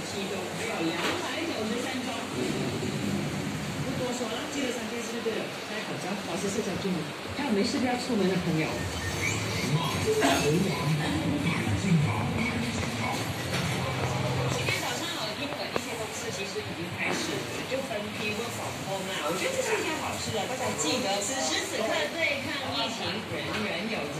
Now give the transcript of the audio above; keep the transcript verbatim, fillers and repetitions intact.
七中，只有两百九十三中。不多说了，记得三件事就对了，戴口罩，保持社交距离，还有没事不要出门的朋友。今天早上有英文一些公司其实已经开始就分批 work from home 啦，我觉得这是一件好事啊。大家记得此时此刻对抗疫情仍然。